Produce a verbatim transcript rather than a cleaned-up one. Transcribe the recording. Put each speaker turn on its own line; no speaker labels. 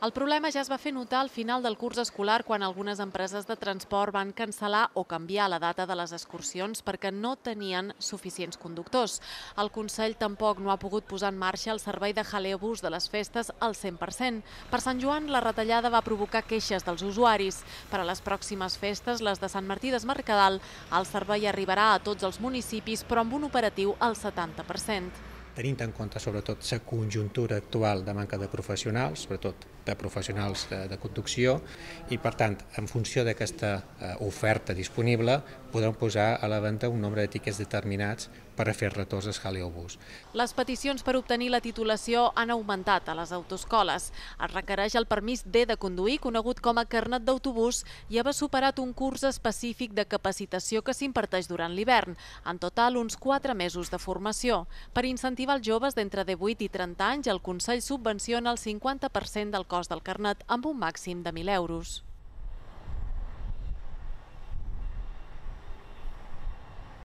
El problema ja es va fer notar al final del curs escolar quan algunes empreses de transport van cancel·lar o canviar la data de les excursions perquè no tenien suficients conductors. El Consell tampoc no ha pogut posar en marxa el servei de Jaleobús de les festes al cent per cent. Per Sant Joan, la retallada va provocar queixes dels usuaris. Per a les pròximes festes, les de Sant Martí d'Esmercadal, el servei arribarà a tots els municipis, però amb un operatiu al setanta per cent.
Tenint en compte sobretot la conjuntura actual de manca de professionals, sobretot de professionals de, de conducció, i per tant, en funció d'aquesta eh, oferta disponible, podem posar a la venda un nombre de tiquets determinats per a fer retorns al Jaleobús.
Les peticions per obtenir la titulació han augmentat a les autoescoles. Es requereix el permís D de conduir, conegut com a carnet d'autobús, i haver superat un curs específic de capacitació que s'imparteix durant l'hivern. En total, uns quatre mesos de formació. Per incentivar els joves d'entre divuit i trenta anys, el Consell subvenciona el cinquanta per cent del cost del carnet amb un màxim de mil euros.